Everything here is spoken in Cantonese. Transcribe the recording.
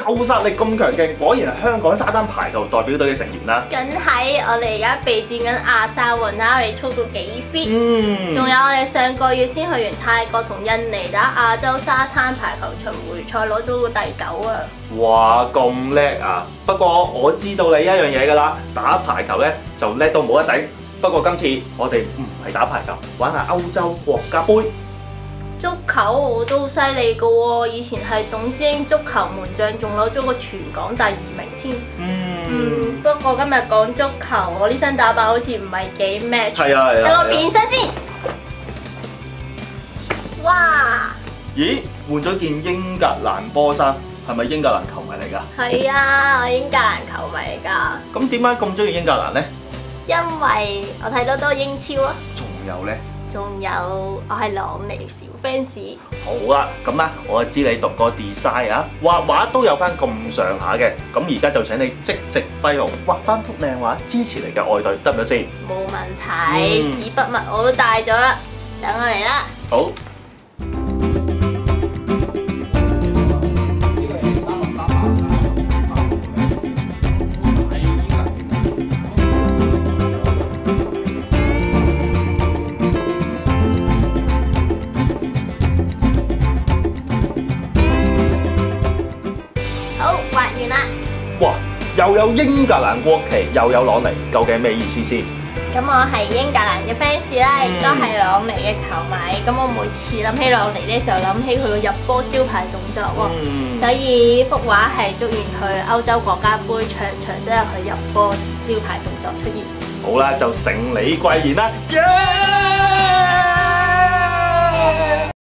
爆殺力咁強勁，果然係香港沙灘排球代表隊嘅成員啦。 梗係我哋而家備戰緊亞沙運啦，我哋操到幾 fit。仲有我哋上個月先去完泰國同印尼打亞洲沙灘排球巡迴賽，攞到個第9啊！ 哇，咁叻啊！不過我知道你一樣嘢㗎啦，打排球咧就叻到冇得頂。不過今次我哋唔係打排球，玩下歐洲國家杯。 足球我都好犀利㗎喎，以前係董之英足球門將，仲攞咗個全港第2名添。不過今日講足球，我呢身打扮好似唔係幾 match。 係啊係啊。 等我變身先。哇！ 咦，換咗件英格蘭波衫，係咪英格蘭球迷嚟㗎？ 係啊，我英格蘭球迷嚟㗎。 咁點解咁中意英格蘭呢？ 因為我睇得多英超啊。 仲有呢？ 仲有我係朗尼小 fans。 好啦，咁啦，我就知你讀過 design 啊，畫畫都有翻咁上下嘅。咁而家就請你即席揮毫，畫翻幅靚畫，支持你嘅愛隊，得唔得先？ 冇問題，紙筆墨我都帶咗啦，等我嚟啦。 好。 畫完啦！ 哇，又有英格蘭國旗，又有朗尼，究竟咩意思先？ 咁我係英格蘭嘅 fans 啦，亦都係朗尼嘅球迷。咁我每次諗起朗尼咧，就諗起佢個入波招牌動作喎。所以幅畫係祝願佢歐洲國家杯場場都有佢入波招牌動作出現。 好啦，就承你貴言啦。